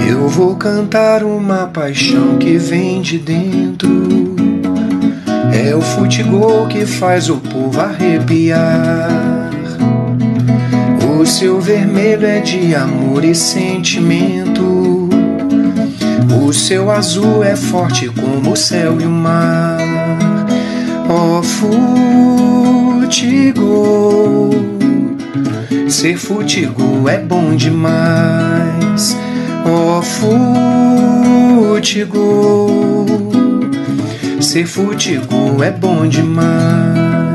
Eu vou cantar uma paixão que vem de dentro. É o futebol que faz o povo arrepiar. O seu vermelho é de amor e sentimento. O seu azul é forte como o céu e o mar. Ó futebol, ser futebol é bom demais. Ó futebol, ser futebol é bom demais.